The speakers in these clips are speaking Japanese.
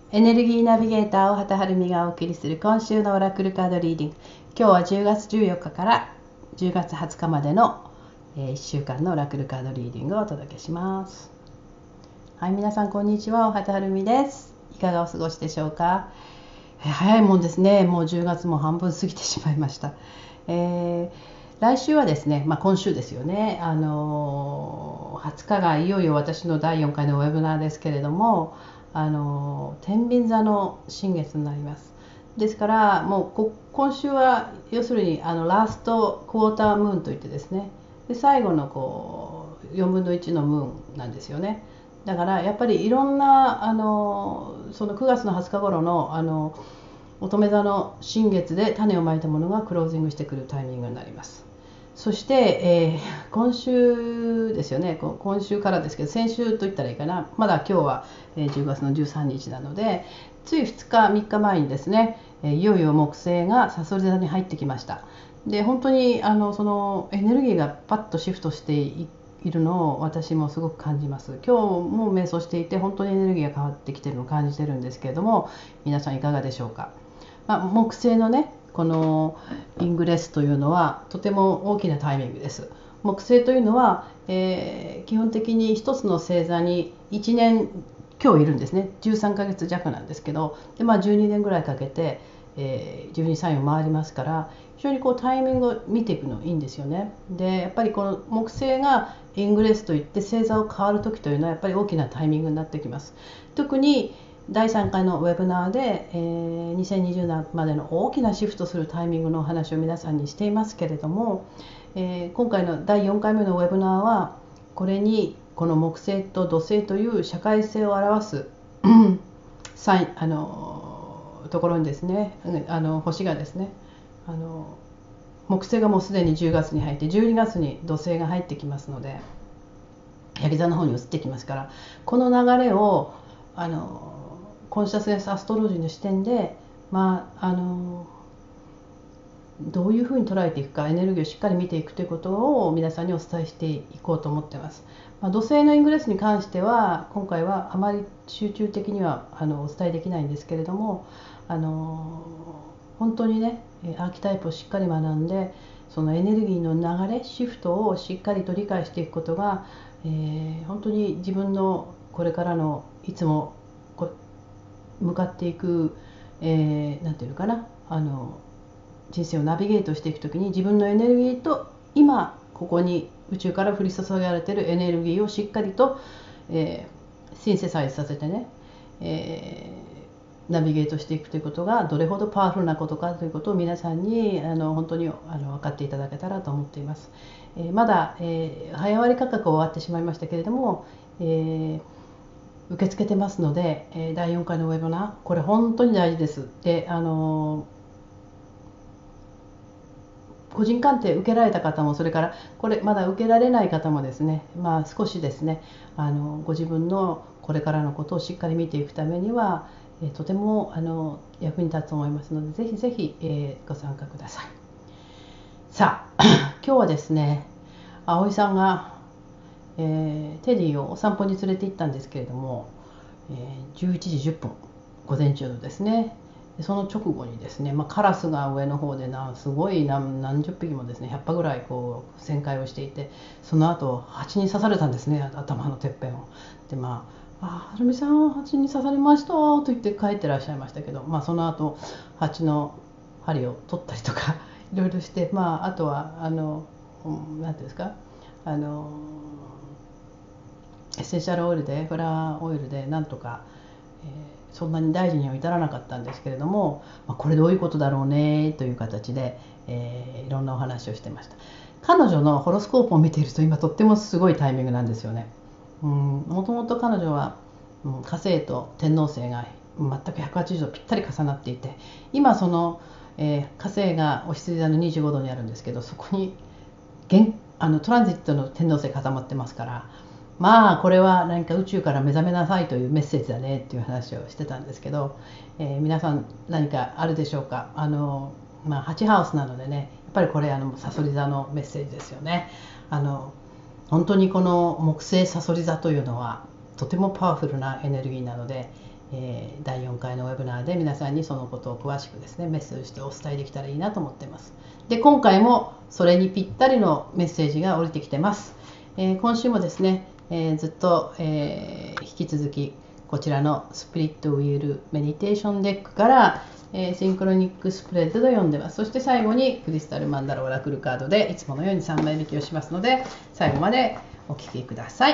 エネルギーナビゲーターを畑春美がお送りする今週のオラクルカードリーディング。今日は10月14日から10月20日までの1週間のオラクルカードリーディングをお届けします。はい、皆さんこんにちは、お畑春美です。いかがお過ごしでしょうか。早いもんですね。もう10月も半分過ぎてしまいました。来週はですね、今週ですよね、20日がいよいよ私の第4回のウェブナーですけれども、天秤座の新月になります。ですからもう今週は要するにラストクォータームーンといってですね、で最後の4分の1のムーンなんですよね。だからやっぱりいろんなその9月の20日頃の乙女座の新月で種をまいたものがクロージングしてくるタイミングになります。そして、今週ですよね。今週からですけど、先週と言ったらいいかな、まだ今日は、10月の13日なので、つい2日3日前にですね、いよいよ木星が蠍座に入ってきました。で本当にそのエネルギーがパッとシフトしているのを私もすごく感じます。今日も瞑想していて本当にエネルギーが変わってきているのを感じてるんですけれども、皆さんいかがでしょうか。木星のねこのイングレスというのはとても大きなタイミングです。木星というのは、基本的に一つの星座に1年今日いるんですね。13ヶ月弱なんですけど、で、12年ぐらいかけて、12サインを回りますから、非常にタイミングを見ていくのいいんですよね。でやっぱりこの木星がイングレスといって星座を変わる時というのはやっぱり大きなタイミングになってきます。特に第3回のウェブナーで、2020年までの大きなシフトするタイミングのお話を皆さんにしていますけれども、今回の第4回目のウェブナーはこれにこの木星と土星という社会性を表すところにですね、星がですね、木星がもうすでに10月に入って12月に土星が入ってきますので、ヤギ座の方に移ってきますから、この流れをコンシャスネスアストロジーの視点で、どういうふうに捉えていくか、エネルギーをしっかり見ていくということを皆さんにお伝えしていこうと思っています。土星のイングレスに関しては今回はあまり集中的にはお伝えできないんですけれども、本当にねアーキタイプをしっかり学んで、そのエネルギーの流れシフトをしっかりと理解していくことが、本当に自分のこれからのいつも向かっていく、なんていうのかな、人生をナビゲートしていくときに自分のエネルギーと今ここに宇宙から降り注がれているエネルギーをしっかりと、シンセサイズさせてね、ナビゲートしていくということがどれほどパワフルなことかということを皆さんに本当に分かっていただけたらと思っています。まだ、早割価格終わってしまいましたけれども、受け付けてますので、第4回のウェブナーこれ本当に大事です。で個人鑑定受けられた方も、それからこれまだ受けられない方もですね、少しですねご自分のこれからのことをしっかり見ていくためには、とても役に立つと思いますので、ぜひぜひ、ご参加ください。さあ今日はですね、葵さんが、テディをお散歩に連れて行ったんですけれども、11時10分午前中のですね、その直後にですね、カラスが上の方ですごい何十匹もですね、100羽ぐらい旋回をしていて、その後蜂に刺されたんですね、頭のてっぺんを。ではるみさん蜂に刺されましたと言って帰ってらっしゃいましたけど、その後蜂の針を取ったりとかいろいろして、あとは何ていうんですか、エッセンシャルオイルでフラワーオイルでなんとか、そんなに大事には至らなかったんですけれども、これどういうことだろうねという形で、いろんなお話をしてました。彼女のホロスコープを見ていると今とってもすごいタイミングなんですよね。もともと彼女は、火星と天王星が全く180度ぴったり重なっていて、今その、火星がお羊座の25度にあるんですけど、そこにトランジットの天王星固まってますから、これは何か宇宙から目覚めなさいというメッセージだねっていう話をしてたんですけど、皆さん何かあるでしょうか。8ハウスなのでね、やっぱりこれさそり座のメッセージですよね。本当にこの木星さそり座というのはとてもパワフルなエネルギーなので、 第4回のウェブナーで皆さんにそのことを詳しくですねメッセージしてお伝えできたらいいなと思っています。で、今回もそれにぴったりのメッセージが降りてきてます。今週もですね、ずっと、引き続きこちらのスプリットウィールメディテーションデックから、シンクロニックスプレッドで読んでます。そして最後にクリスタルマンダラオラクルカードでいつものように3枚引きをしますので、最後までお聞きください。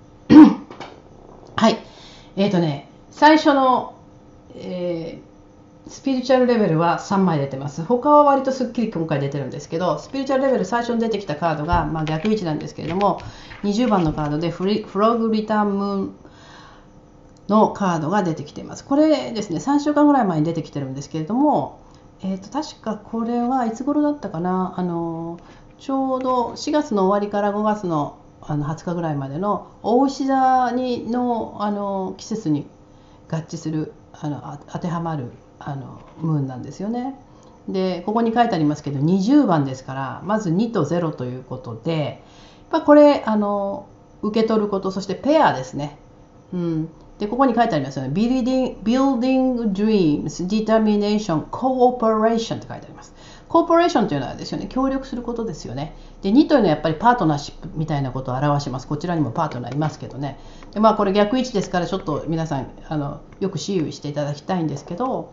はい。最初の、スピリチュアルレベルは3枚出てます。他は割とすっきり今回出てるんですけど、スピリチュアルレベル最初に出てきたカードが、逆位置なんですけれども、20番のカードでフログリターンムーンのカードが出てきています。これですね、3週間ぐらい前に出てきてるんですけれども、確かこれはいつ頃だったかな、ちょうど4月の終わりから5月の20日ぐらいまでの大牛座の季節に合致する当てはまるムーンなんですよね。で、ここに書いてありますけど20番ですから、まず2と0ということで、やっぱこれ受け取ること、そしてペアですね。で、ここに書いてありますよね。Building Dreams, Determination, Cooperation って書いてあります。コーポレーションというのはですよね、協力することですよね。で、2というのはやっぱりパートナーシップみたいなことを表します。こちらにもパートナーいますけどね。で、これ逆位置ですから、ちょっと皆さんよく注意していただきたいんですけど、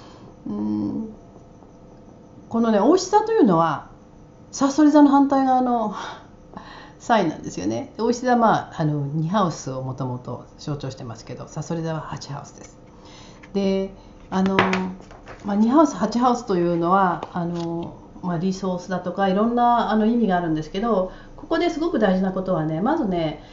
このね、大牛座というのはさそり座の反対側のサインなんですよね。大牛座は2ハウスをもともと象徴してますけど、さそり座は8ハウスです。で、2ハウス8ハウスというのはリソースだとかいろんな意味があるんですけど、ここですごく大事なことはね、まずね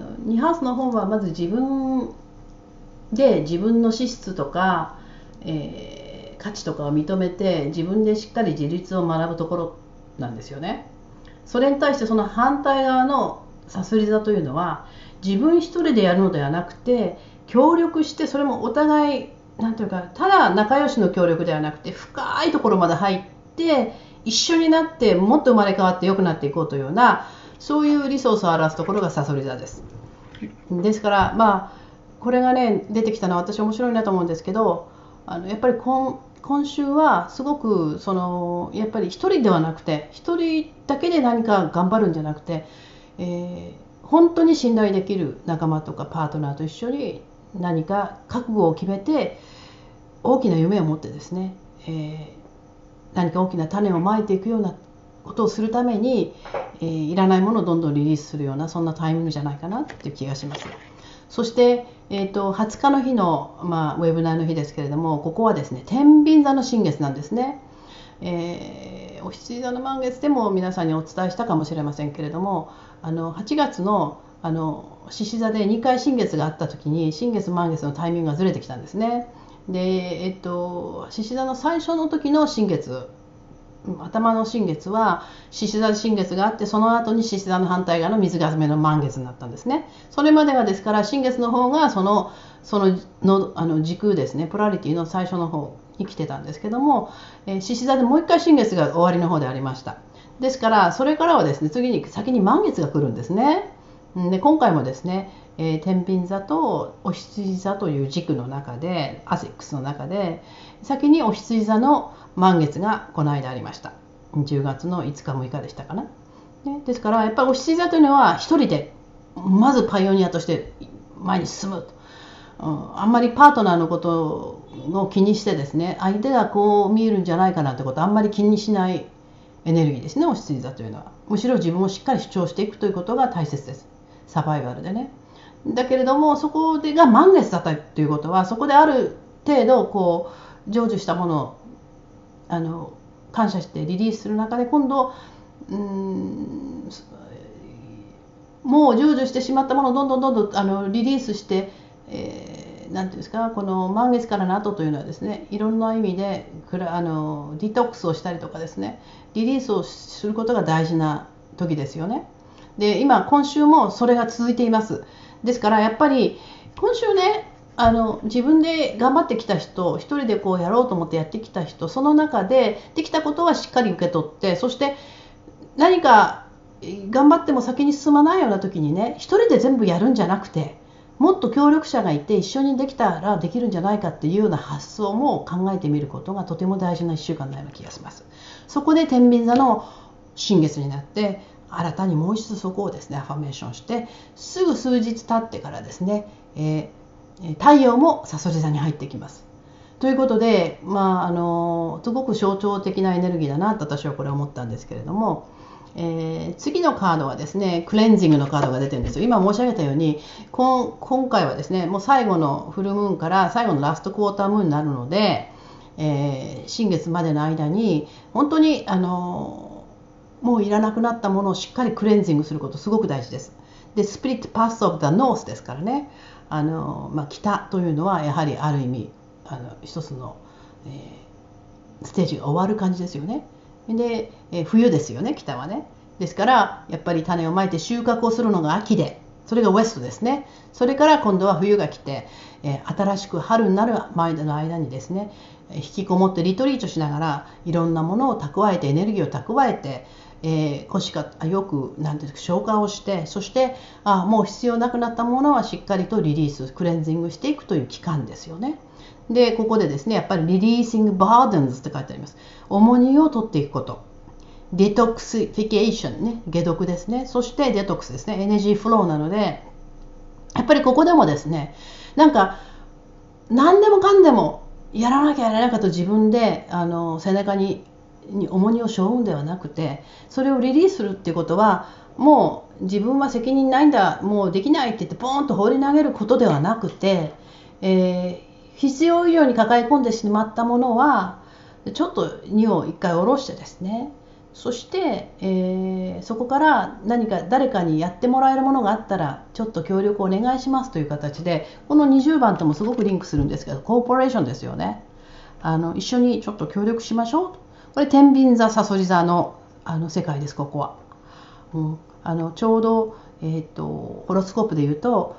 2ハウスの方はまず自分で自分の資質とか、価値とかを認めて自分でしっかり自立を学ぶところなんですよね。それに対してその反対側のさそり座というのは自分一人でやるのではなくて協力して、それもお互いなんていうか、ただ仲良しの協力ではなくて深いところまで入って一緒になってもっと生まれ変わって良くなっていこうというような、そういうリソースを表すところがさそり座です。ですからこれがね出てきたのは私面白いなと思うんですけど、やっぱり今週はすごくやっぱり一人ではなくて、一人だけで何か頑張るんじゃなくて、本当に信頼できる仲間とかパートナーと一緒に何か覚悟を決めて大きな夢を持ってですね、何か大きな種をまいていくようなことをするために、いらないものをどんどんリリースするような、そんなタイミングじゃないかなっていう気がします。そして、20日の日の、ウェブナーの日ですけれども、ここはですね天秤座の新月なんですね。お羊座の満月でも皆さんにお伝えしたかもしれませんけれども、8月の獅子座で2回新月があった時に新月満月のタイミングがずれてきたんですね。で、獅子座の最初の時の新月、頭の新月は獅子座新月があって、その後に獅子座の反対側の水亀の満月になったんですね。それまではですから新月の方がその時空ですね、ポラリティの最初の方に来てたんですけども、獅子座でもう一回新月が終わりの方でありました。ですからそれからはですね先に満月が来るんですね。で、今回もですね、天秤座とお羊座という軸の中で、アセックスの中で先にお羊座の満月がこの間ありました。10月の5日6日でしたかな、ですからやっぱりお羊座というのは一人でまずパイオニアとして前に進むと、あんまりパートナーのことを気にしてですね、相手がこう見えるんじゃないかなってことをあんまり気にしないエネルギーですね、お羊座というのは。むしろ自分をしっかり主張していくということが大切です、サバイバルでね。だけれどもそこが満月だったということは、そこである程度こう成就したものを感謝してリリースする中で、今度もう成就してしまったものをどんどんリリースして、なんていうんですか、この満月からの後というのはですね、いろんな意味でディトックスをしたりとかですね、リリースをすることが大事な時ですよね。で、今週もそれが続いています。ですからやっぱり今週ね、自分で頑張ってきた人、一人でこうやろうと思ってやってきた人、その中でできたことはしっかり受け取って、そして何か頑張っても先に進まないような時にね、一人で全部やるんじゃなくて、 もっと協力者がいて一緒にできたらできるんじゃないかっていうような発想も考えてみることがとても大事な1週間のような気がします。そこで天秤座の新月になって新たにもう一度そこをですねアファメーションしてすぐ数日経ってからですね、太陽も蠍座に入ってきます。ということで、すごく象徴的なエネルギーだなと私はこれ思ったんですけれども、次のカードはですねクレンジングのカードが出てるんですよ。今申し上げたように今回はですねもう最後のフルムーンから最後のラストクォータームーンになるので、新月までの間に本当にもういらなくなったものをしっかりクレンジングすることすごく大事です。でスピリットパスオブザノースですからね、北というのはやはりある意味一つの、ステージが終わる感じですよね。で、冬ですよね北はね。ですからやっぱり種をまいて収穫をするのが秋で、それがウエストですね。それから今度は冬が来て、新しく春になる前の間にですね引きこもってリトリートしながらいろんなものを蓄えてエネルギーを蓄えて、よくなんていうか消化をして、そしてもう必要なくなったものはしっかりとリリースクレンジングしていくという期間ですよね。でここでですねやっぱりリリーシングバーデンズって書いてあります。重荷を取っていくこと、デトックスフィケーションね、解毒ですね。そしてデトックスですね、エネジーフローなので、やっぱりここでもですねなんか何でもかんでもやらなきゃやらなきゃと自分で背中に重荷を背負うんではなくて、それをリリースするっていうことはもう自分は責任ないんだ、もうできないって言ってポーンと放り投げることではなくて、必要以上に抱え込んでしまったものはちょっと荷を一回下ろしてですね、そして、そこから何か誰かにやってもらえるものがあったらちょっと協力お願いしますという形で、この20番ともすごくリンクするんですけど、コーポレーションですよね。一緒にちょっと協力しましょうと。これ天秤座さそり座の世界です。ここは、ちょうど、ホロスコープでいうと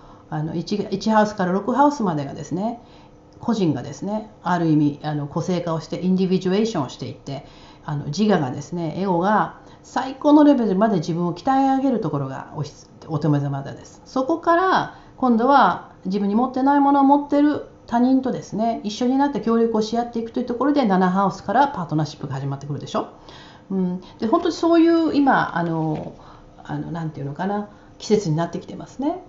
1ハウスから6ハウスまでがですね個人がですねある意味個性化をしてインディビジュエーションをしていって、自我がですねエゴが最高のレベルまで自分を鍛え上げるところが乙女座までです。そこから今度は自分に持ってないものを持っている他人とですね一緒になって協力をし合っていくというところで7ハウスからパートナーシップが始まってくるでしょ。で本当にそういう今なんていうのかな季節になってきてますね。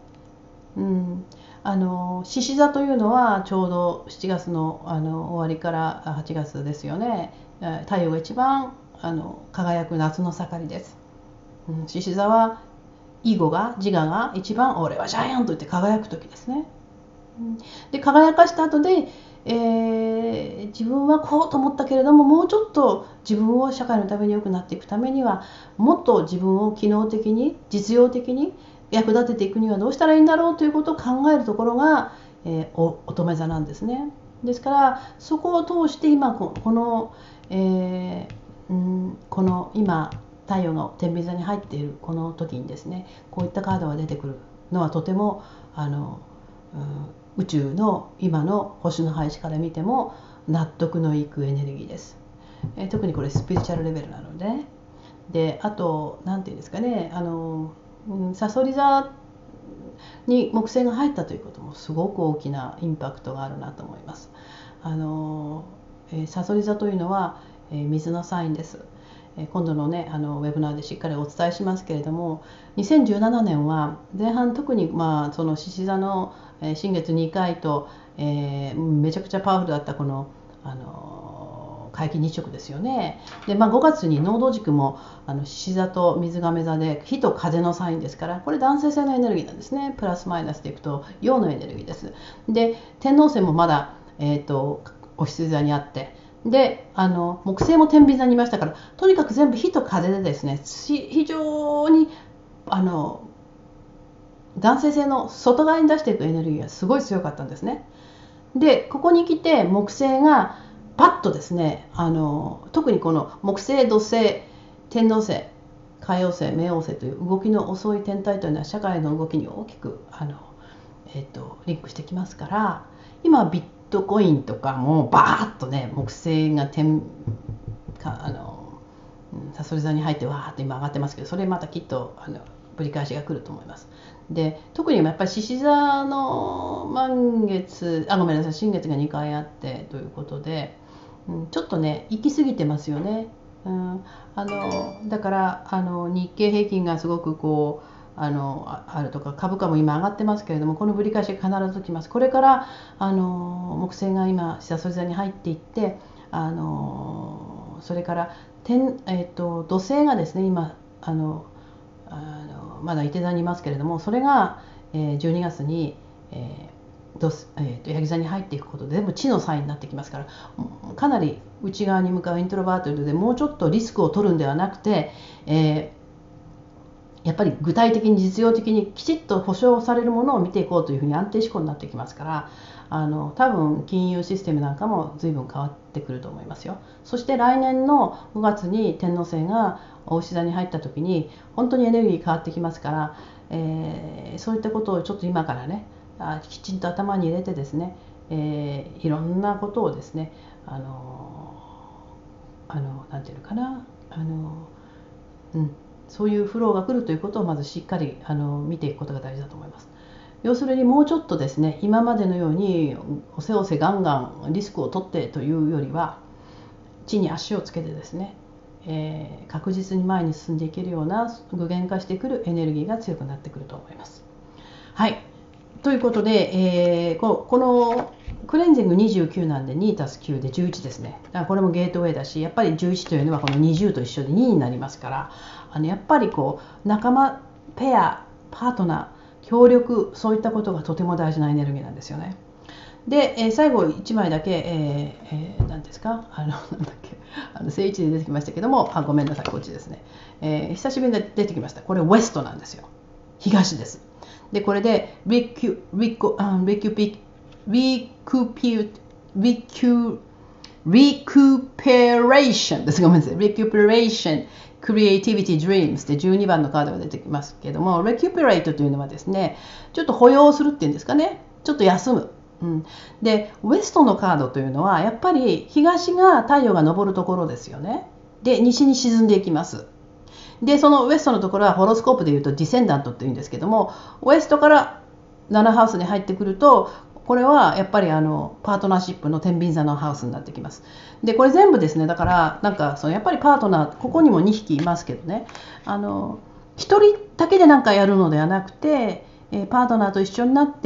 獅子座というのはちょうど7月の、終わりから8月ですよね。太陽が一番輝く夏の盛りです。獅子座は自我が一番俺はジャイアントと言って輝く時ですね。で輝かした後で、自分はこうと思ったけれども、もうちょっと自分を社会のために良くなっていくためにはもっと自分を機能的に実用的に役立てていくにはどうしたらいいんだろうということを考えるところが、乙女座なんですね。ですからそこを通して今この今太陽が天秤座に入っているこの時にですねこういったカードが出てくるのはとても宇宙の今の星の配置から見ても納得のいくエネルギーです。特にこれスピリチュアルレベルなので、あと何て言うんですかねさそり座に木星が入ったということもすごく大きなインパクトがあるなと思います。さそり座というのは、水のサインです。今度のねウェブナーでしっかりお伝えしますけれども、2017年は前半特にその獅子座の新月2回と、めちゃくちゃパワフルだったこの皆既日食ですよね。で、5月に能動軸も獅子座と水亀座で火と風のサインですから、これ男性性のエネルギーなんですね。プラスマイナスでいくと陽のエネルギーです。で天王星もまだ、お羊座にあって、で木星も天秤座にいましたから、とにかく全部火と風でですね非常に男性性の外側に出していくエネルギーがすごい強かったんですね。でここに来て木星がパッとですね特にこの木星土星天王星海王星冥王星という動きの遅い天体というのは社会の動きに大きくリンクしてきますから、今ビットコインとかもバーッとね木星がさそり座に入ってわーっと今上がってますけど、それまたきっとぶり返しが来ると思います。で特にやっぱり獅子座の満月ごめんなさい新月が2回あってということで、ちょっとね行き過ぎてますよね。だから日経平均がすごくこうあるとか株価も今上がってますけれども、このぶり返しが必ずきます。これから木星が今獅子座に入っていって、それから土星がですね今まだいて座にいますけれども、それが12月にヤギ座に入っていくことで全部地のサインになってきますから、かなり内側に向かうイントロバートでもうちょっとリスクを取るんではなくて、やっぱり具体的に実用的にきちっと保証されるものを見ていこうというふうに安定志向になってきますから、多分金融システムなんかも随分変わってくると思いますよ。そして来年の5月に天王星が牡牛座に入った時に本当にエネルギー変わってきますから、そういったことをちょっと今からねきちんと頭に入れてですね、いろんなことをですねなんていうのかなそういうフローが来るということをまずしっかり見ていくことが大事だと思います。要するにもうちょっとですね今までのようにおせおせガンガンリスクを取ってというよりは、地に足をつけてですね、確実に前に進んでいけるような具現化してくるエネルギーが強くなってくると思います。はい、ということで、このクレンジング29なんで 2+9 で11ですね。だからこれもゲートウェイだし、やっぱり11というのはこの20と一緒で2になりますから、やっぱりこう仲間、ペア、パートナー、協力、そういったことがとても大事なエネルギーなんですよね。で、最後1枚だけ、何ですかなんだっけ正位置で出てきましたけども、ごめんなさい、こっちですね。久しぶりに出てきました。これウエストなんですよ。東です。でこれでリキュペレーションです。ごめんなさい。リキュペレーション、クリエイティビティ、ドリームズで12番のカードが出てきますけども、リキュペレートというのはですね、ちょっと保養するっていうんですかね、ちょっと休む。でウエストのカードというのはやっぱり東が太陽が昇るところですよね。で西に沈んでいきます。でそのウエストのところはホロスコープでいうとディセンダントっていうんですけども、ウエストから7ハウスに入ってくると、これはやっぱりパートナーシップの天秤座のハウスになってきます。でこれ全部ですね、だからなんかやっぱりパートナー、ここにも2匹いますけどね、1人だけで何かやるのではなくて、パートナーと一緒になって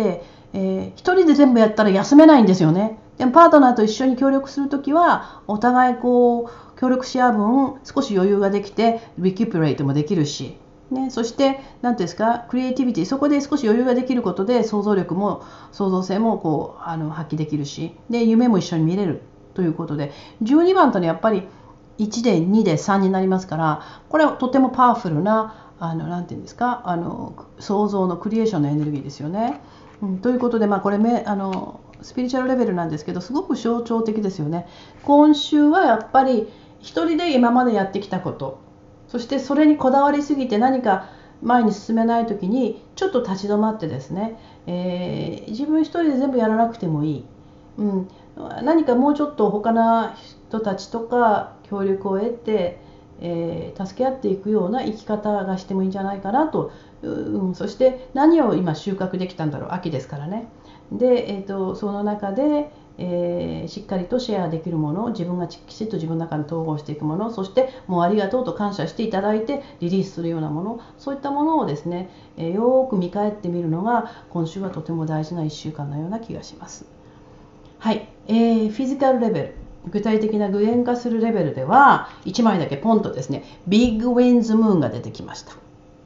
、1人で全部やったら休めないんですよね。でもパートナーと一緒に協力するときはお互いこう協力し合う分少し余裕ができてリキュペレートもできるし、そして何ですかクリエイティビティ、そこで少し余裕ができることで想像力も創造性もこう発揮できるし、で夢も一緒に見れるということで、12番とねやっぱり1で2で3になりますから、これはとてもパワフルななんていうんですか創造のクリエーションのエネルギーですよね。ということで、これスピリチュアルレベルなんですけど、すごく象徴的ですよね。今週はやっぱり一人で今までやってきたこと、そしてそれにこだわりすぎて何か前に進めない時にちょっと立ち止まってですね、自分一人で全部やらなくてもいい、何かもうちょっと他の人たちとか協力を得て、助け合っていくような生き方がしてもいいんじゃないかなと、そして何を今収穫できたんだろう、秋ですからね。で、その中で、しっかりとシェアできるもの、自分がきちっと自分の中に統合していくもの、そしてもうありがとうと感謝していただいてリリースするようなもの、そういったものをですね、よく見返ってみるのが今週はとても大事な1週間のような気がします。はい、フィジカルレベル、具体的な具現化するレベルでは1枚だけポンとですね、ビッグウィンズムーンが出てきました。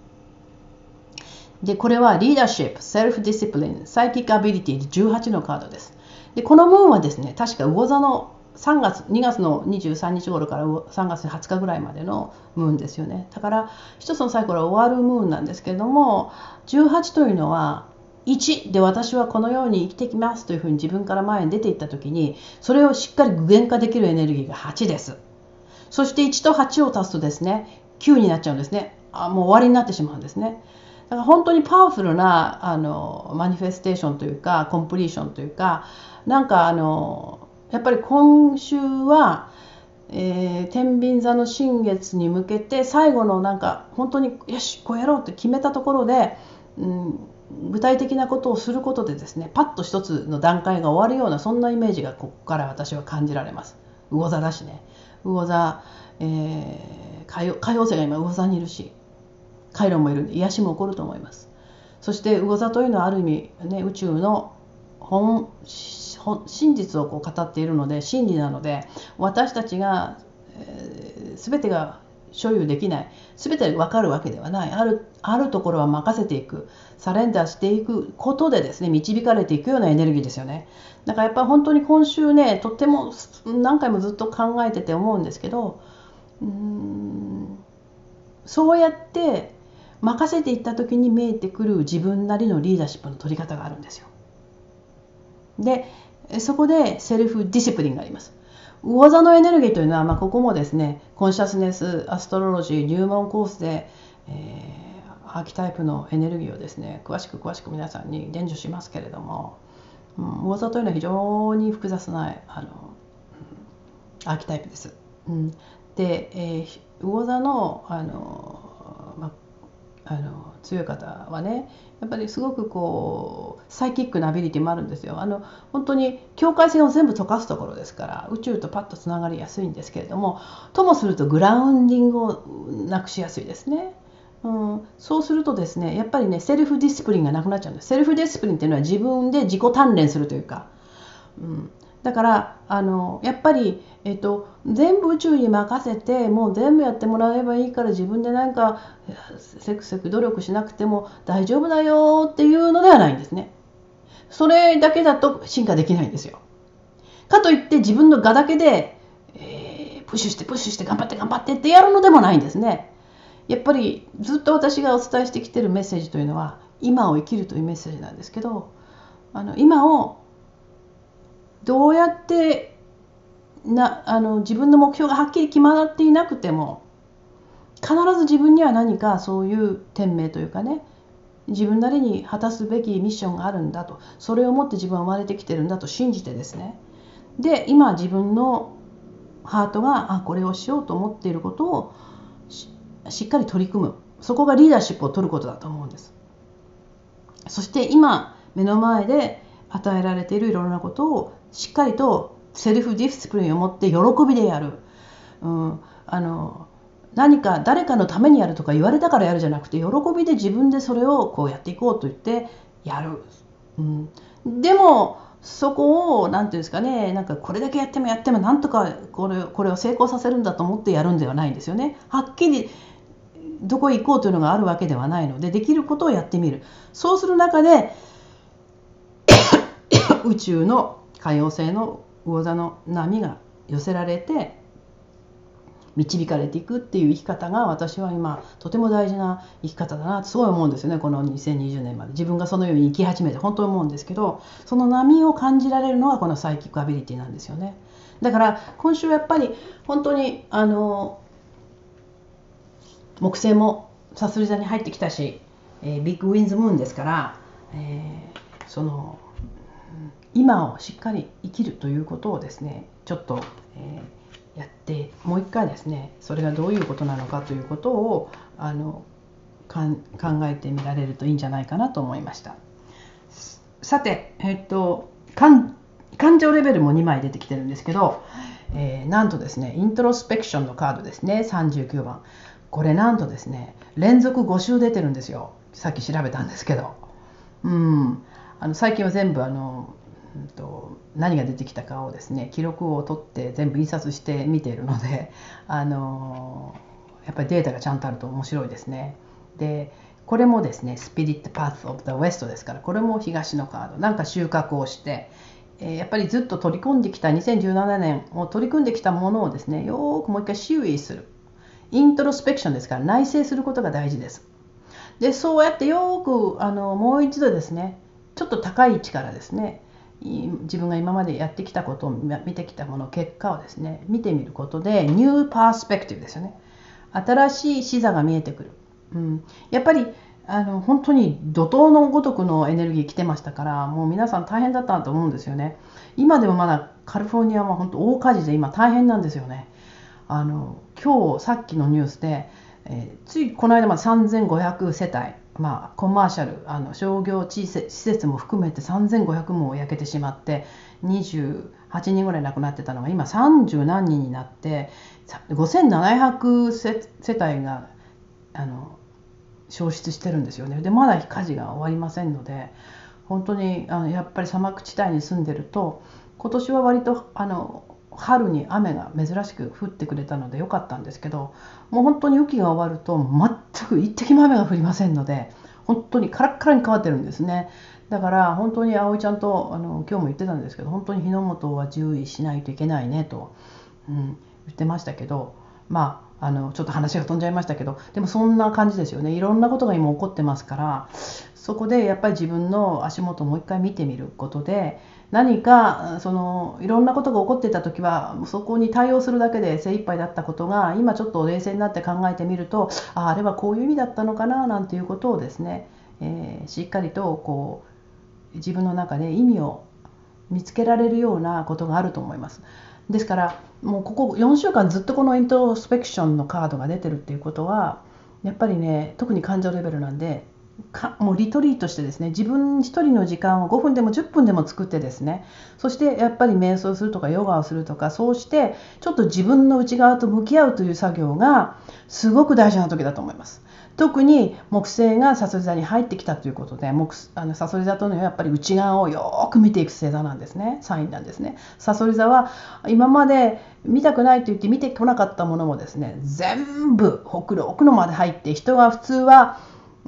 でこれはリーダーシップ、セルフディシプリン、サイキックアビリティで18のカードです。でこのムーンはですね、確か魚座の2月の23日頃から3月20日ぐらいまでのムーンですよね。だから一つのサイクルは終わるムーンなんですけれども、18というのは1で私はこのように生きてきますというふうに自分から前に出ていった時に、それをしっかり具現化できるエネルギーが8です。そして1と8を足すとですね、9になっちゃうんですね。もう終わりになってしまうんですね。だから本当にパワフルなマニフェステーションというかコンプリーションというか、なんかやっぱり今週は天秤座の新月に向けて最後のなんか本当によしこうやろうって決めたところで、具体的なことをすることでですね、パッと一つの段階が終わるような、そんなイメージがここから私は感じられます。魚座だしね、魚座、海王星が今魚座にいるし、カイロンもいるんで癒しも起こると思います。そして魚座というのはある意味、ね、宇宙の真実をこう語っているので、真理なので、私たちが、全てが所有できない、全て分かるわけではない、あるところは任せていく、サレンダーしていくことでですね、導かれていくようなエネルギーですよね。だからやっぱり本当に今週ね、とっても何回もずっと考えてて思うんですけど、そうやって任せていった時に見えてくる自分なりのリーダーシップの取り方があるんですよ。でそこでセルフディシプリンがあります。魚座のエネルギーというのは、ここもですね、コンシャスネスアストロロジー入門コースで、アーキタイプのエネルギーをですね、詳しく皆さんに伝授しますけれども、魚座というのは非常に複雑なアーキタイプです。で、魚座の強い方はね、やっぱりすごくこうサイキックなアビリティもあるんですよ。本当に境界線を全部溶かすところですから、宇宙とパッとつながりやすいんですけれども、ともするとグラウンディングをなくしやすいですね。そうするとですね、やっぱりね、セルフディスプリンがなくなっちゃうんです。セルフディスプリンっていうのは自分で自己鍛錬するというか、だからやっぱり、全部宇宙に任せてもう全部やってもらえばいいから、自分でなんかせくせく努力しなくても大丈夫だよっていうのではないんですね。それだけだと進化できないんですよ。かといって自分の我だけで、プッシュして頑張ってってやるのでもないんですね。やっぱりずっと私がお伝えしてきているメッセージというのは、今を生きるというメッセージなんですけど、今をどうやって自分の目標がはっきり決まっていなくても、必ず自分には何かそういう天命というかね、自分なりに果たすべきミッションがあるんだと、それをもって自分は生まれてきてるんだと信じてですね、で今自分のハートがこれをしようと思っていることを しっかり取り組む、そこがリーダーシップを取ることだと思うんです。そして今目の前で与えられているいろんなことをしっかりとセルフディスプリンを持って喜びでやる、何か誰かのためにやるとか言われたからやるじゃなくて、喜びで自分でそれをこうやっていこうと言ってやる、でもそこを何ていうんですかね、なんかこれだけやってもなんとかこれを成功させるんだと思ってやるんではないんですよね。はっきりどこへ行こうというのがあるわけではないので、できることをやってみる。そうする中で宇宙の海王星の魚座の波が寄せられて導かれていくっていう生き方が、私は今とても大事な生き方だなとすごい思うんですよね。この2020年まで自分がそのように生き始めて本当に思うんですけど、その波を感じられるのがこのサイキックアビリティなんですよね。だから今週やっぱり本当に木星もさすり座に入ってきたし、ビッグウィンズムーンですから、その今をしっかり生きるということをですね、ちょっと、やってもう一回ですね、それがどういうことなのかということを考えてみられるといいんじゃないかなと思いました。さて、感情レベルも2枚出てきてるんですけど、なんとですね、イントロスペクションのカードですね、39番。これなんとですね、連続5週出てるんですよ。さっき調べたんですけど、最近は全部何が出てきたかをですね、記録を取って全部印刷して見ているので、やっぱりデータがちゃんとあると面白いですね。でこれもですね、スピリットパスオブザウエストですから、これも東のカード、なんか収穫をして、やっぱりずっと取り込んできた2017年を取り組んできたものをですね、よーくもう一回注意する。イントロスペクションですから、内省することが大事です。でそうやってよーくもう一度ですね、ちょっと高い位置からですね、自分が今までやってきたことを見てきたもの、結果をですね見てみることで、ニューパースペクティブですよね、新しい視座が見えてくる。やっぱり本当に怒涛のごとくのエネルギー来てましたから、もう皆さん大変だったと思うんですよね。今でもまだカリフォルニアは本当大火事で今大変なんですよね。 今日さっきのニュースで、ついこの間まで3500世帯、コマーシャル商業施設も含めて3500も焼けてしまって28人ぐらい亡くなってたのが今30何人になって5700世帯が消失してるんですよね。でまだ火事が終わりませんので、本当にやっぱり砂漠地帯に住んでると、今年は割と春に雨が珍しく降ってくれたので良かったんですけど、もう本当に雨季が終わると全く一滴も雨が降りませんので、本当にカラッカラに変わってるんですね。だから本当に葵ちゃんと今日も言ってたんですけど、本当に火の元は注意しないといけないねと、言ってましたけど、ちょっと話が飛んじゃいましたけど、でもそんな感じですよね。いろんなことが今起こってますから、そこでやっぱり自分の足元をもう一回見てみることで、何かいろんなことが起こっていた時はそこに対応するだけで精一杯だったことが、今ちょっと冷静になって考えてみると、あれはこういう意味だったのかななんていうことをですね、しっかりと自分の中で意味を見つけられるようなことがあると思います。ですからもうここ4週間ずっとこのイントロスペクションのカードが出てるっていうことは、やっぱりね、特に感情レベルなんで、もうリトリートしてですね、自分一人の時間を5分でも10分でも作ってですね、そしてやっぱり瞑想するとかヨガをするとか、そうしてちょっと自分の内側と向き合うという作業がすごく大事な時だと思います。特に木星が蠍座に入ってきたということで、蠍座というのはやっぱり内側をよく見ていく星座なんですね、サインなんですね。蠍座は今まで見たくないと言って見てこなかったものもですね、全部奥のまで入って、人が普通は、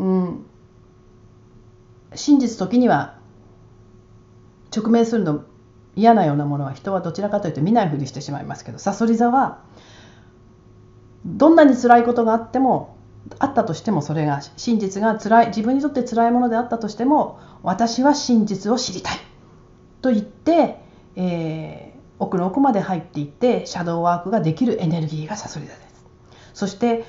真実時には直面するの嫌なようなものは、人はどちらかというと見ないふりしてしまいますけど、蠍座はどんなに辛いことがあったとしても、それが真実が自分にとって辛いものであったとしても、私は真実を知りたいと言って、奥の奥まで入っていってシャドーワークができるエネルギーが蠍座です。そして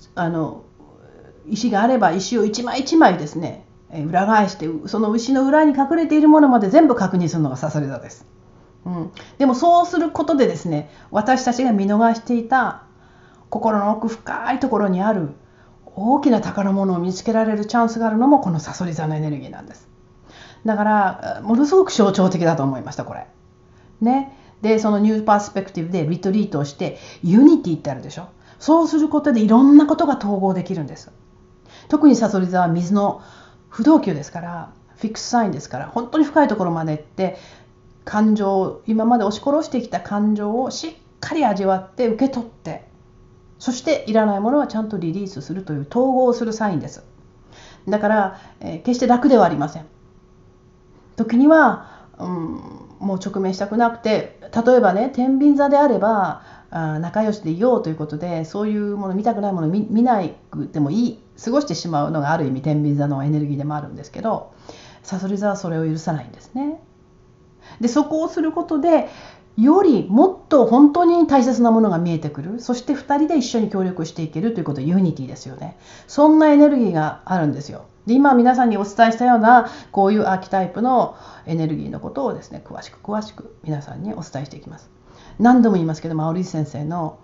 石があれば石を一枚一枚ですね、裏返して、その石の裏に隠れているものまで全部確認するのが蠍座です。でもそうすることでですね、私たちが見逃していた心の奥深いところにある大きな宝物を見つけられるチャンスがあるのもこの蠍座のエネルギーなんです。だからものすごく象徴的だと思いました、これね。でそのニューパースペクティブでリトリートをしてユニティってあるでしょ。そうすることでいろんなことが統合できるんです。特に蠍座は水の不動級ですから、フィックスサインですから、本当に深いところまで行って今まで押し殺してきた感情をしっかり味わって受け取って、そしていらないものはちゃんとリリースするという統合をするサインです。だから、決して楽ではありません。時には、もう直面したくなくて、例えばね、天秤座であれば仲良しでいようということで、そういうもの見たくないもの 見ないでもいい、過ごしてしまうのがある意味天秤座のエネルギーでもあるんですけど、蠍座はそれを許さないんですね。でそこをすることでよりもっと本当に大切なものが見えてくる。そして2人で一緒に協力していけるということでユニティですよね。そんなエネルギーがあるんですよ。で今皆さんにお伝えしたようなこういうアーキタイプのエネルギーのことをですね、詳しく皆さんにお伝えしていきます。何度も言いますけど、マオリス先生の、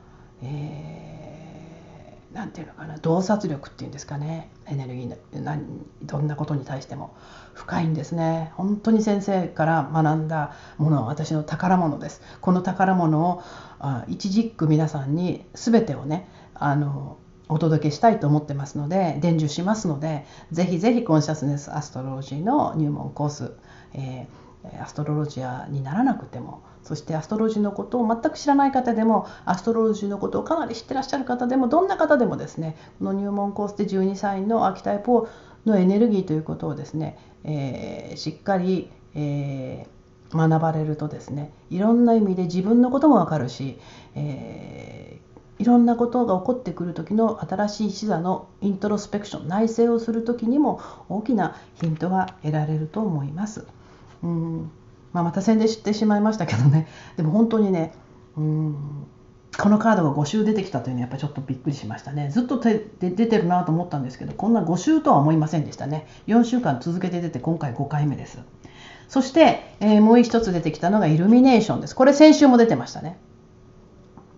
なんていうのかな、洞察力っていうんですかね、エネルギーどんなことに対しても深いんですね。本当に先生から学んだものは私の宝物です。この宝物を一軸皆さんに全てをねお届けしたいと思ってますので、伝授しますので、ぜひぜひコンシャスネスアストロロジーの入門コース、アストロロジアにならなくても、そしてアストロロジーのことを全く知らない方でも、アストロロジーのことをかなり知ってらっしゃる方でも、どんな方でもですね、この入門コースで12サインのアーキタイプのエネルギーということをですね、しっかり、学ばれるとですね、いろんな意味で自分のことも分かるし、いろんなことが起こってくる時の新しい視座のイントロスペクション、内省をする時にも大きなヒントが得られると思います。また宣伝してしまいましたけどね、でも本当にね、このカードが5週出てきたというのはやっぱりちょっとびっくりしましたね。ずっと出てるなと思ったんですけど、こんな5週とは思いませんでしたね。4週間続けて出て今回5回目です。そして、もう一つ出てきたのがイルミネーションです。これ先週も出てましたね。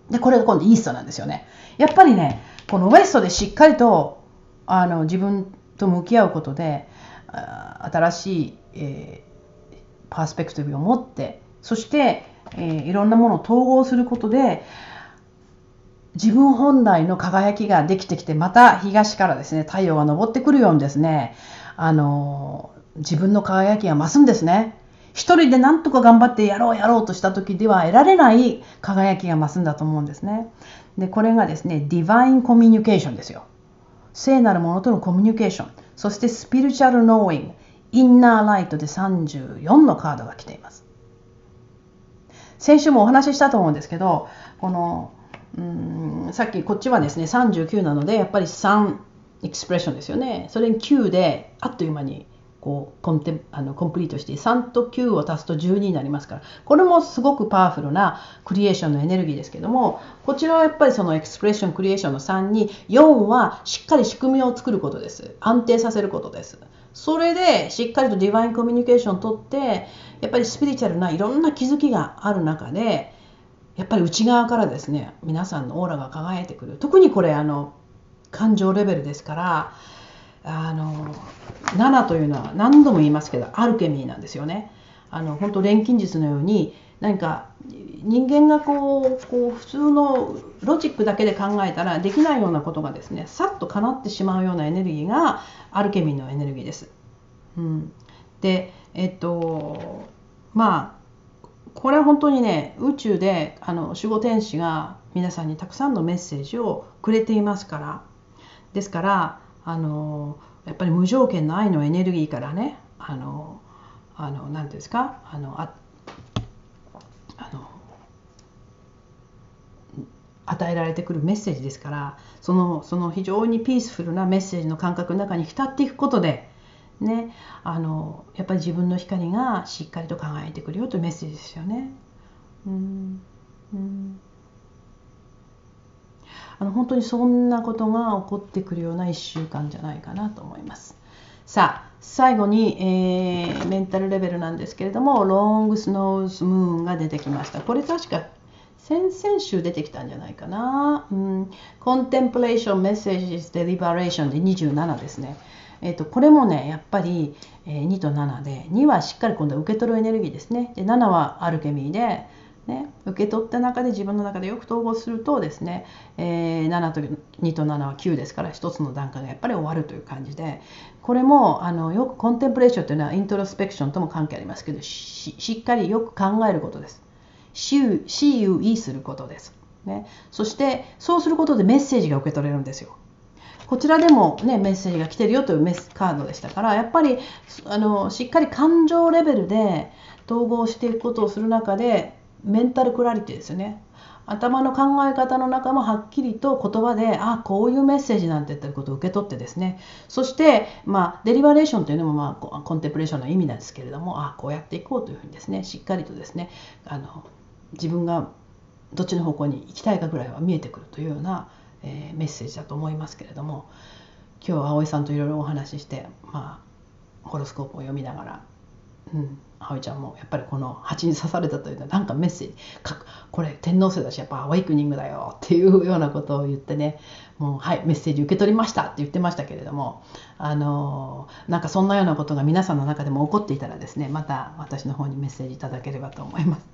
でこれが今度イーストなんですよね。やっぱりねこのウエストでしっかりと自分と向き合うことで新しい、パースペクティブを持って、そして、いろんなものを統合することで自分本来の輝きができてきて、また東からですね太陽が昇ってくるようにですね自分の輝きが増すんですね。一人で何とか頑張ってやろうとした時では得られない輝きが増すんだと思うんですね。でこれがですねディバインコミュニケーションですよ。聖なるものとのコミュニケーション、そしてスピリチュアルノーイング、インナーライトで34のカードが来ています。先週もお話ししたと思うんですけど、このさっきこっちはですね39なのでやっぱり3エクスプレッションですよね。それに9であっという間にこうコンプリートして3と9を足すと12になりますから、これもすごくパワフルなクリエーションのエネルギーですけども、こちらはやっぱりそのエクスプレッションクリエーションの3に4はしっかり仕組みを作ることです。安定させることです。それでしっかりとディバインコミュニケーションをとって、やっぱりスピリチュアルないろんな気づきがある中で、やっぱり内側からですね皆さんのオーラが輝いてくる。特にこれ感情レベルですから、7というのは何度も言いますけどアルケミーなんですよね。本当錬金術のように何か人間がこう普通のロジックだけで考えたらできないようなことがですねさっと叶ってしまうようなエネルギーがアルケミーのエネルギーです。でこれは本当にね宇宙で守護天使が皆さんにたくさんのメッセージをくれていますから、ですからやっぱり無条件の愛のエネルギーからね何ていうんですか与えられてくるメッセージですから、その非常にピースフルなメッセージの感覚の中に浸っていくことでね、やっぱり自分の光がしっかりと輝いてくるよというメッセージですよね。本当にそんなことが起こってくるような1週間じゃないかなと思います。さあ最後に、メンタルレベルなんですけれども、ロングスノーズムーンが出てきました。これ確か先々週出てきたんじゃないかな。コンテンプレーションメッセージズデリバレーションで27ですね。これもねやっぱり、2と7で、2はしっかり今度は受け取るエネルギーですね。で7はアルケミーで、受け取った中で自分の中でよく統合するとですね、7と2と7は9ですから、一つの段階がやっぱり終わるという感じで、これもよくコンテンプレーションというのはイントロスペクションとも関係ありますけど、しっかりよく考えることです。CUE することです、そしてそうすることでメッセージが受け取れるんですよ。こちらでも、メッセージが来てるよというカードでしたから、やっぱりしっかり感情レベルで統合していくことをする中で、メンタルクラリティですよね。頭の考え方の中もはっきりと言葉でこういうメッセージなんてってことを受け取ってですね、そして、デリバレーションというのも、コンテンプレーションの意味なんですけれども、こうやっていこうというふうにですね、しっかりとですね自分がどっちの方向に行きたいかぐらいは見えてくるというような、メッセージだと思いますけれども、今日は葵さんといろいろお話しして、ホロスコープを読みながら、葵ちゃんもやっぱりこの蜂に刺されたというのはなんかメッセージこれ天王星だしやっぱアウェイクニングだよっていうようなことを言ってね、もうメッセージ受け取りましたって言ってましたけれども、なんかそんなようなことが皆さんの中でも起こっていたらですね、また私の方にメッセージいただければと思います。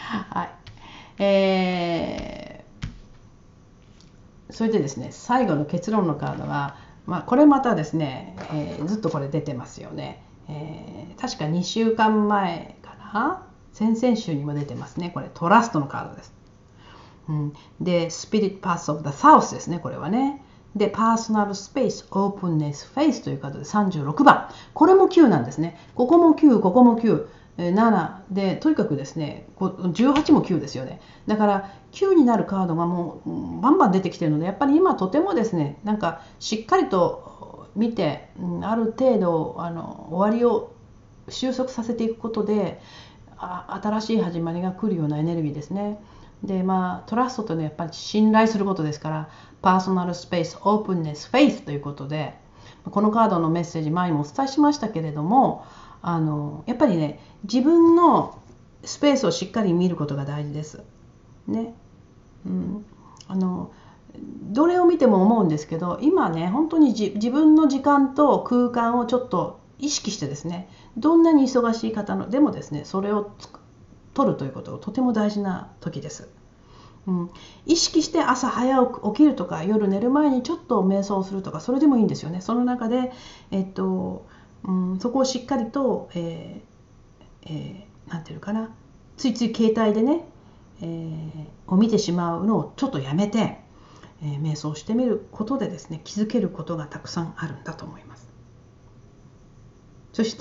それでですね、最後の結論のカードは、これまたですね、ずっとこれ出てますよね。確か2週間前かな、先々週にも出てますね。これトラストのカードです。で、スピリットパスオブザサウスですね、これはね。で、パーソナルスペース、オープンネス、フェイスというカードで36番。これも9なんですね。ここも9、ここも9。7で、とにかくですね、18も9ですよね。だから9になるカードがもうバンバン出てきてるので、やっぱり今とてもですね、なんかしっかりと見て、ある程度終わりを収束させていくことで、新しい始まりが来るようなエネルギーですね。で、トラストというのはやっぱり信頼することですから、パーソナルスペース、オープンネス、フェイスということで、このカードのメッセージ前にもお伝えしましたけれども、やっぱりね、自分のスペースをしっかり見ることが大事ですね。 どれを見ても思うんですけど、今ね本当に自分の時間と空間をちょっと意識してですね、どんなに忙しい方のでもですね、それを取るということがとても大事な時です。意識して朝早く起きるとか、夜寝る前にちょっと瞑想するとか、それでもいいんですよね。その中で、そこをしっかりと、なんていうかな、ついつい携帯でね、を見てしまうのをちょっとやめて、瞑想してみることでですね、気づけることがたくさんあるんだと思います。そして、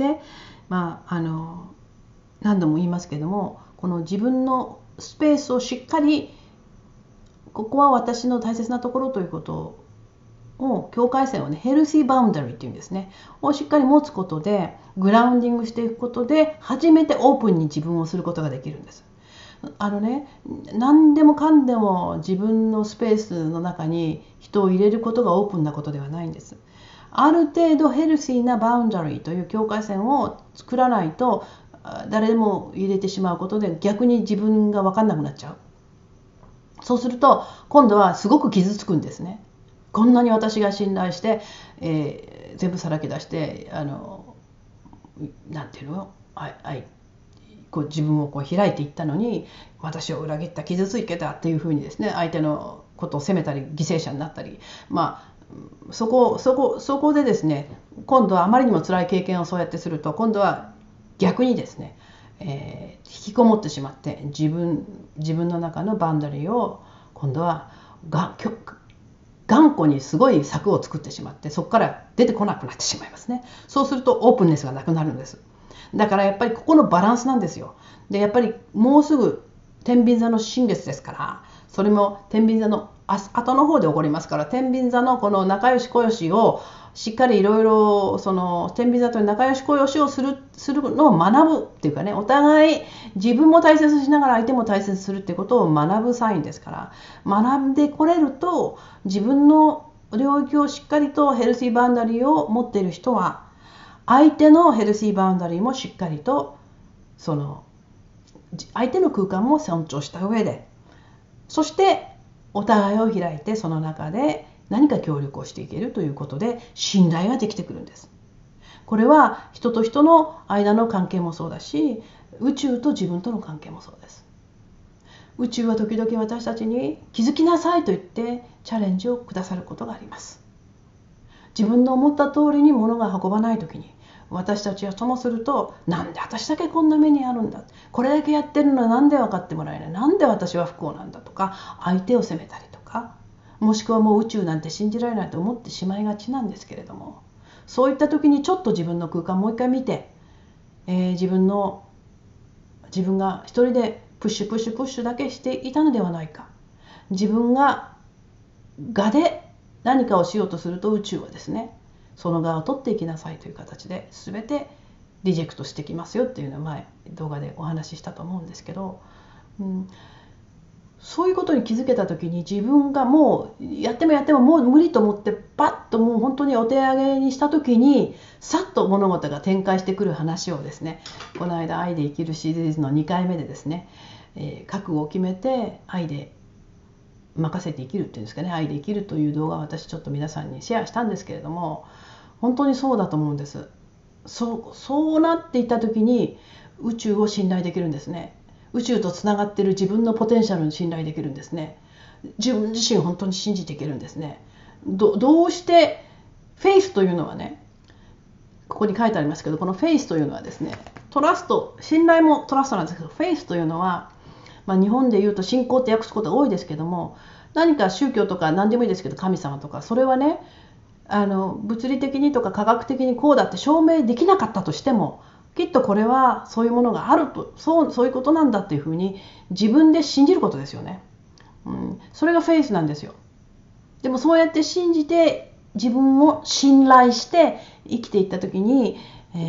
何度も言いますけども、この自分のスペースをしっかり、ここは私の大切なところということを、境界線をね、ヘルシーバウンダリーっていうんですね、をしっかり持つことで、グラウンディングしていくことで、初めてオープンに自分をすることができるんです。何でもかんでも自分のスペースの中に人を入れることがオープンなことではないんです。ある程度ヘルシーなバウンダリーという境界線を作らないと、誰でも入れてしまうことで逆に自分が分かんなくなっちゃう。そうすると今度はすごく傷つくんですね。こんなに私が信頼して、全部さらけ出してなんていうの、こう自分をこう開いていったのに、私を裏切った、傷つけたっていうふうにですね、相手のことを責めたり犠牲者になったり、そこでですね、今度はあまりにも辛い経験をそうやってすると、今度は逆にですね、引きこもってしまって、自分の中のバウンダリーを今度は頑固にすごい柵を作ってしまって、そこから出てこなくなってしまいますね。そうするとオープンネスがなくなるんです。だからやっぱりここのバランスなんですよ。でやっぱりもうすぐ天秤座の新月ですから、それも天秤座の後の方で起こりますから、天秤座のこの仲良し小良しをしっかりいろいろ、その天秤座と仲良し小良しをするのを学ぶっていうかね、お互い自分も大切にしながら相手も大切にするっていうことを学ぶサインですから、学んでこれると、自分の領域をしっかりとヘルシーバウンダリーを持っている人は、相手のヘルシーバウンダリーもしっかりと、その相手の空間も尊重した上で、そしてお互いを開いて、その中で何か協力をしていけるということで信頼ができてくるんです。これは人と人の間の関係もそうだし、宇宙と自分との関係もそうです。宇宙は時々私たちに気づきなさいと言ってチャレンジをくださることがあります。自分の思った通りに物が運ばないときに、私たちはともすると、なんで私だけこんな目にあるんだ、これだけやってるのはなんで分かってもらえない、なんで私は不幸なんだとか、相手を責めたりとか、もしくはもう宇宙なんて信じられないと思ってしまいがちなんですけれども、そういった時にちょっと自分の空間もう一回見て、自分が一人でプッシュだけしていたのではないか、自分が我で何かをしようとすると、宇宙はですね、その側を取っていきなさいという形で全てリジェクトしてきますよっていうのは前動画でお話ししたと思うんですけど、そういうことに気づけた時に、自分がもうやってももう無理と思ってバッともう本当にお手上げにした時に、さっと物事が展開してくる話をですね、この間愛で生きるシリーズの2回目でですね、覚悟を決めて愛で任せて生きるっていうんですかね、愛で生きるという動画を私ちょっと皆さんにシェアしたんですけれども、本当にそうだと思うんです。そうなっていった時に宇宙を信頼できるんですね。宇宙とつながっている自分のポテンシャルに信頼できるんですね。自分自身を本当に信じていけるんですね。どうしてフェイスというのはね、ここに書いてありますけど、このフェイスというのはですね、トラスト、信頼もトラストなんですけど、フェイスというのは、日本でいうと信仰って訳すことが多いですけども、何か宗教とか何でもいいですけど、神様とか、それはね、物理的にとか科学的にこうだって証明できなかったとしても、きっとこれはそういうものがあると、そういうことなんだっていうふうに自分で信じることですよね。それがフェイスなんですよ。でもそうやって信じて、自分を信頼して生きていった時に、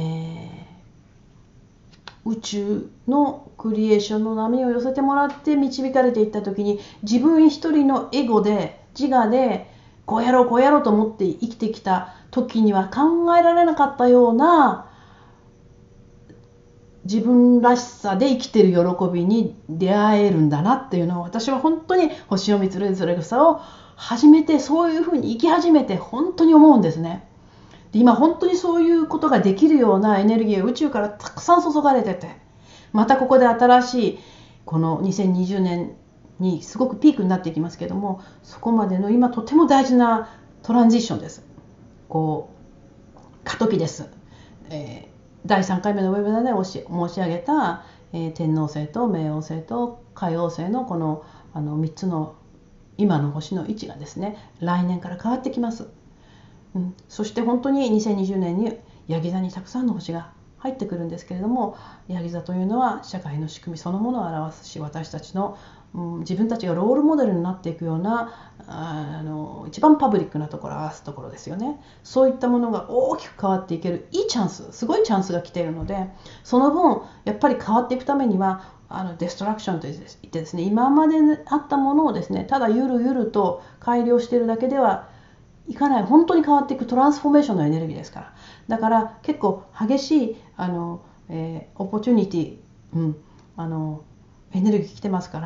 宇宙のクリエーションの波を寄せてもらって導かれていった時に、自分一人のエゴで自我でこうやろうと思って生きてきた時には考えられなかったような自分らしさで生きてる喜びに出会えるんだなっていうのを、私は本当に星読みつれづれ草を始めて、そういうふうに生き始めて本当に思うんですね。で、今本当にそういうことができるようなエネルギーが宇宙からたくさん注がれてて、またここで新しいこの2020年にすごくピークになっていきますけども、そこまでの今とても大事なトランジションです。こう過渡期です。第3回目のウェブナーで申し上げた、天王星と冥王星と海王星のこの3つの今の星の位置がですね、来年から変わってきます。そして本当に2020年にヤギ座にたくさんの星が入ってくるんですけれども、ヤギ座というのは社会の仕組みそのものを表すし、私たちの、自分たちがロールモデルになっていくような一番パブリックなところを表すところですよね。そういったものが大きく変わっていけるいいチャンス、すごいチャンスが来ているので、その分やっぱり変わっていくためにはデストラクションといってですね、今まであったものをですね、ただゆるゆると改良しているだけではいかない、本当に変わっていくトランスフォーメーションのエネルギーですから。だから結構激しいオポチュニティ、エネルギー来てますから、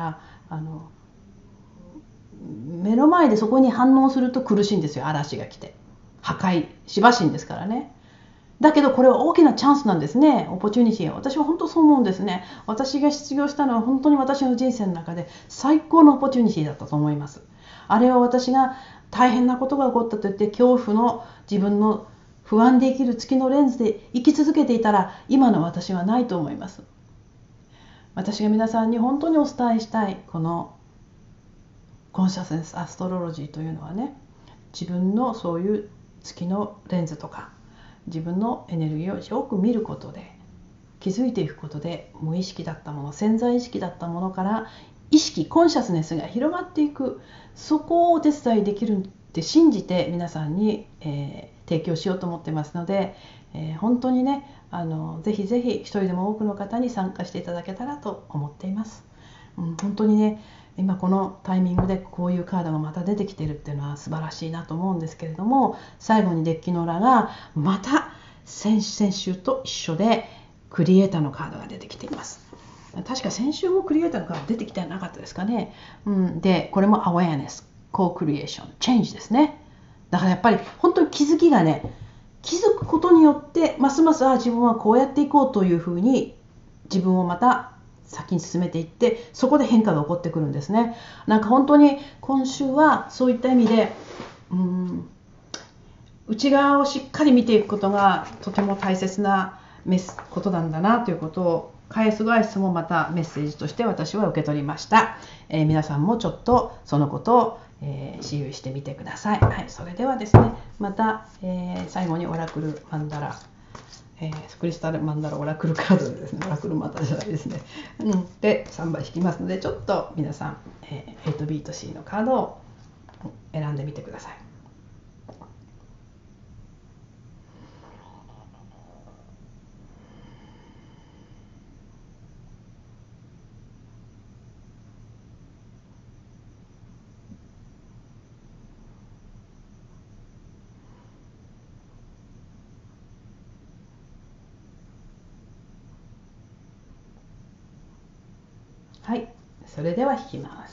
目の前でそこに反応すると苦しいんですよ。嵐が来て破壊しばしんですからね。だけどこれは大きなチャンスなんですね。オポチュニティは。私は本当そう思うんですね。私が失業したのは本当に私の人生の中で最高のオポチュニティだったと思います。あれは私が大変なことが起こったと言って恐怖の自分の不安で生きる月のレンズで生き続けていたら、今の私はないと思います。私が皆さんに本当にお伝えしたいこのコンシャスネスアストロロジーというのはね、自分のそういう月のレンズとか自分のエネルギーをよく見ることで、気づいていくことで、無意識だったもの、潜在意識だったものから意識、コンシャスネスが広がっていく、そこをお手伝いできるって信じて皆さんに、提供しようと思ってますので、本当にね、ぜひぜひ一人でも多くの方に参加していただけたらと思っています。本当にね、今このタイミングでこういうカードがまた出てきているっていうのは素晴らしいなと思うんですけれども、最後にデッキの裏がまた先週と一緒でクリエイターのカードが出てきています。確か先週もクリエイターのカード出てきてなかったですかね。でこれもアウェアネス、コークリエーション、チェンジですね。だからやっぱり本当に気づきがね、気づくことによってますます自分はこうやっていこうというふうに自分をまた先に進めていって、そこで変化が起こってくるんですね。なんか本当に今週はそういった意味で内側をしっかり見ていくことがとても大切なことなんだなということを、返す返すもまたメッセージとして私は受け取りました。皆さんもちょっとそのことを、私有してみてください。はい、それではですね、また、最後にオラクルマンダラ、クリスタルマンダラオラクルカードですね、オラクルマンダラじゃないですね、で3枚引きますので、ちょっと皆さん、8ビート C のカードを選んでみてください。はい、それでは引きます。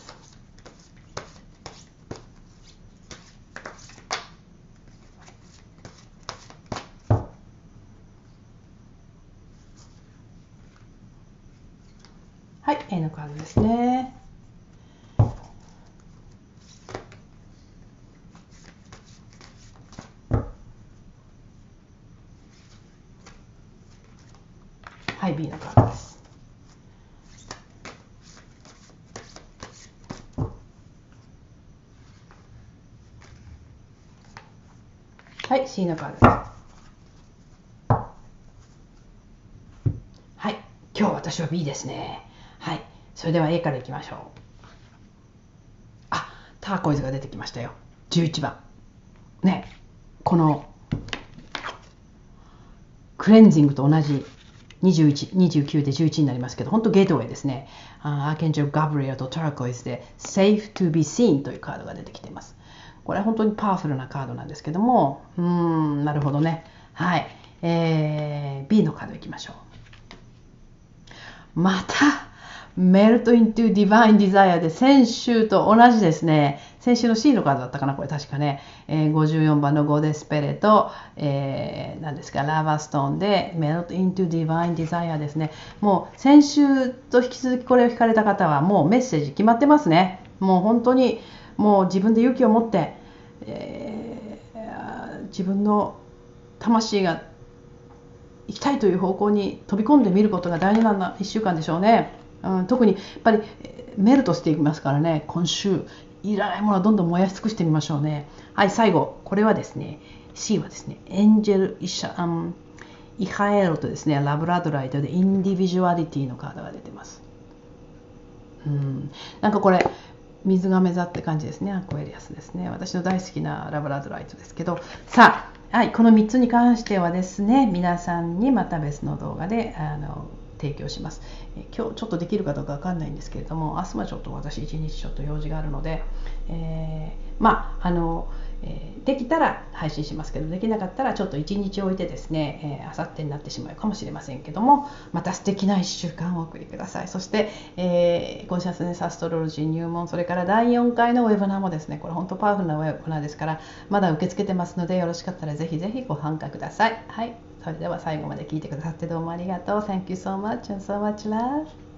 はい、A のカードですね。はい、B のカードです。はい、C のカードです。はい、今日私は B ですね。はい、それでは A からいきましょう。ターコイズが出てきましたよ。11番。ね、このクレンジングと同じ21、29で11になりますけど、本当ゲートウェイですね。アーケンジェル・ガブリエルとターコイズで Safe to be seen というカードが出てきています。これは本当にパワフルなカードなんですけども、なるほどね。はい、B のカードいきましょう。 またMelt into Divine Desire で先週と同じですね。先週の C のカードだったかな、これ確かね。54番のゴデスペレと、何ですか、ラバーストーンで Melt into Divine Desire ですね。もう先週と引き続きこれを引かれた方はもうメッセージ決まってますね。もう本当にもう自分で勇気を持って、自分の魂が行きたいという方向に飛び込んでみることが大事な1週間でしょうね。特にやっぱりメルトしていきますからね。今週いらないものはどんどん燃やし尽くしてみましょうね。はい、最後これはですね、 C はですね、エンジェルイハエロとですね、ラブラドライトでインディビジュアリティのカードが出てます。なんかこれ水亀座って感じですね。アクエリアスですね。私の大好きなラブラドライトですけど、さあ、はい、この3つに関してはですね、皆さんにまた別の動画で提供します。今日ちょっとできるかどうかわかんないんですけれども、明日はちょっと私1日ちょっと用事があるので、できたら配信しますけど、できなかったらちょっと1日置いてですね、あさってになってしまうかもしれませんけども、また素敵な1週間をお送りください。そして、コンシャスネスアストロロジー入門、それから第4回のウェブナーもですね、これ本当パワフルなウェブナーですから、まだ受け付けてますので、よろしかったらぜひぜひご参加ください。はい、それでは最後まで聞いてくださってどうもありがとう。Thank you so much and so much love.